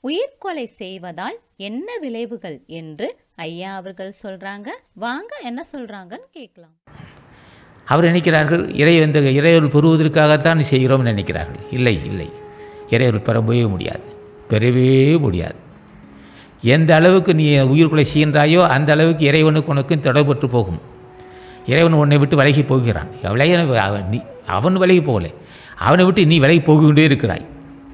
உயிர்கொலை செய்வதால் என்ன விளைவுகள் என்று ஐயா அவர்கள் சொல்றாங்க. வாங்க என்ன சொல்றாங்கன்னு கேட்கலாம். அவர் நினைக்கிறார்கள் இறையொருள் பெறுவதற்காகத்தான் செய்கிறோம்னு நினைக்கிறார்கள். இல்லை இல்லை, இறையொருள் பெறவே முடியாது, பெறவே முடியாது. எந்த அளவுக்கு நீ உயிர்கொலை செய்கின்றாயோ அந்த அளவுக்கு இறைவனுக்கு உனக்கும் தொடர்பற்று போகும். இறைவன் உன்னை விட்டு விலகி போகிறான். அவன் விலகி போகலை, அவனை விட்டு நீ விலகி போகின்றே இருக்கிறாய்.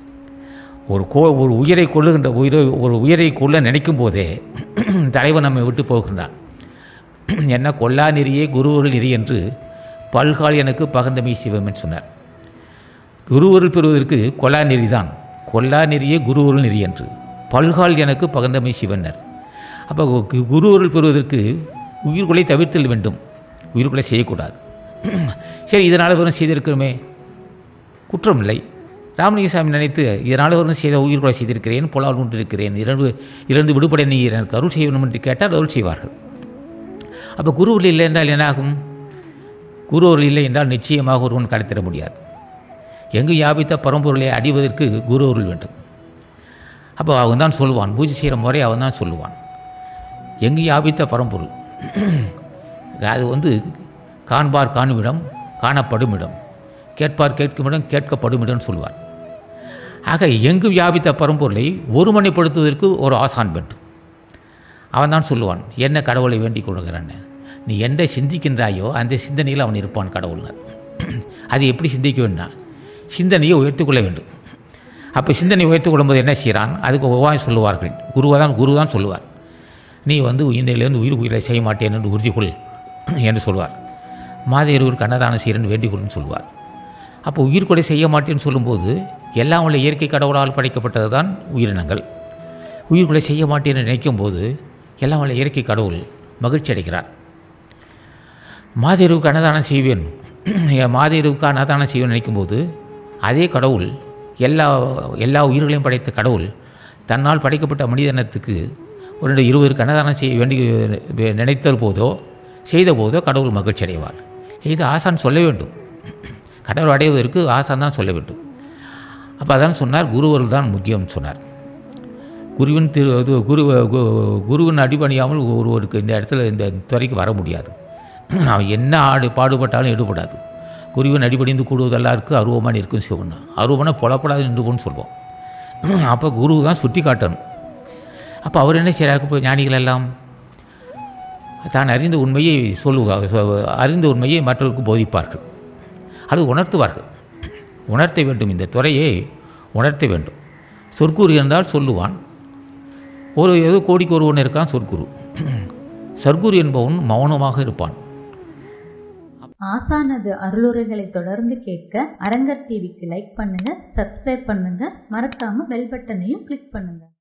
ஒரு உயிரை கொள்ளுகின்ற ஒரு உயிரை கொள்ள நினைக்கும் போதே தலைவன் நம்மை விட்டு போகின்றான். என்ன கொல்லா நெறியே குருவருள் நெறி என்று பல்கால் எனக்கு பகந்தமை சிவமென்று சொன்னார். குருவருள் பெறுவதற்கு கொல்லா நெறி தான், கொல்லா நெறியே குருவருள் நெறி என்று பல்கால் எனக்கு பகந்தமை சிவனர். அப்போ குருவருள் பெறுவதற்கு உயிர்கொலை தவிர்த்தல் வேண்டும், உயிர்கொலை செய்யக்கூடாது. சரி, இதனால் வரும் செய்திருக்கிறோமே, குற்றமில்லை. ராமலிங்கசாமி நினைத்து இதனால் ஒரு செய்த உயிர்கொலை செய்திருக்கிறேன், பொலால் கொண்டிருக்கிறேன், இரண்டு விடுபட நீ எனக்கு அருள் செய்ய வேண்டும் என்று கேட்டால் அருள் செய்வார்கள். அப்போ குருவில் இல்லை என்றால் என்னாகும்? குருவர்கள் இல்லை என்றால் நிச்சயமாக ஒருவன் கடத்திட முடியாது. எங்கு யாபித்த பரம்பொருளை அடிவதற்கு குருவர்கள் வேண்டும். அப்போ அவன் தான் சொல்லுவான், பூஜை செய்கிற முறை அவன் தான் சொல்லுவான். எங்கு யாபித்த பரம்பொருள், அது காண்பார் காணுமிடம், காணப்படும் இடம், கேட்பார் கேட்கும் இடம், கேட்கப்படும் இடம் சொல்வார். ஆக எங்கு வியாபித்த பரம்பொருளை ஒருமனைப்படுத்துவதற்கு ஒரு ஆசான் வேண்டும். அவன் தான் சொல்லுவான், என்ன கடவுளை வேண்டிக் கொள்கிறான்னு. நீ என்ன சிந்திக்கின்றாயோ அந்த சிந்தனையில் அவன் இருப்பான் கடவுள்னார். அது எப்படி சிந்திக்க வேண்டாம்? சிந்தனையை உயர்த்திக்கொள்ள வேண்டும். அப்போ சிந்தனை உயர்த்து கொள்ளும்போது என்ன செய்கிறான்? அதுக்கு உபாயம் சொல்லுவார்கள். குரு தான் சொல்லுவார், நீ உயிரிலேருந்து உயிரை செய்ய மாட்டேன் என்று உறுதிக்கொள் என்று சொல்வார். மாதேருவருக்கு அன்னதானம் செய்கிறேன்னு வேண்டிக்கொள்ளுன்னு சொல்வார். அப்போ உயிர்கொலை செய்ய மாட்டேன்னு சொல்லும்போது எல்லாம் உள்ள இயற்கை கடவுளால் படைக்கப்பட்டது தான் உயிரினங்கள். உயிர்கொலை செய்ய மாட்டேன்னு நினைக்கும்போது எல்லாம் உள்ள இயற்கை கடவுள் மகிழ்ச்சி அடைகிறார். மாதேருவுக்கு அன்னதானம் செய்வேன், மாதேருவுக்கு அன்னதானம் செய்வேன் நினைக்கும்போது அதே கடவுள், எல்லா உயிர்களையும் படைத்த கடவுள் தன்னால் படைக்கப்பட்ட மனிதனத்துக்கு 20 அன்னதானம் செய்ய வேண்டி நினைத்த போதோ செய்த போதோ கடவுள் மகிழ்ச்சி அடைவார். இது ஆசான் சொல்ல வேண்டும். கடவுள் அடைவதற்கு ஆசான் தான் சொல்ல வேண்டும். அப்போ அதான் சொன்னார், குருவருள் தான் முக்கியம்னு சொன்னார். குருவின் அடிபணியாமல் ஒருவருக்கு இந்த இடத்துல இந்த துறைக்கு வர முடியாது. அவன் என்ன பாடுபட்டாலும் எடுபடாது. குருவின் அடிபணிந்து கூடுவதெல்லாம் இருக்குது, அருவமான இருக்கும் சிவன்னா. அருவமான புலப்படாது நின்றுபோன்னு சொல்லுவோம். அப்போ குரு தான் சுட்டி காட்டணும். அப்போ அவர் என்ன செய்கிறார்? இப்போ ஞானிகள் எல்லாம் தான் அறிந்த உண்மையை அறிந்த உண்மையை மற்றவருக்கு போதிப்பார்கள், அது உணர்த்துவார்கள். உணர்த்த வேண்டும், இந்த துறையை உணர்த்த வேண்டும். சொற்குரு என்றால் சொல்லுவான். ஏதோ கோடிக்கு ஒருவன் இருக்கான் சொற்குரு. சர்க்குரு என்பவன் மௌனமாக இருப்பான். ஆசானது அருளுரைகளை தொடர்ந்து கேட்க அரங்கர் டிவிக்கு லைக் பண்ணுங்க, சப்ஸ்கிரைப் பண்ணுங்க, மறக்காம பெல் பட்டனையும் கிளிக் பண்ணுங்க.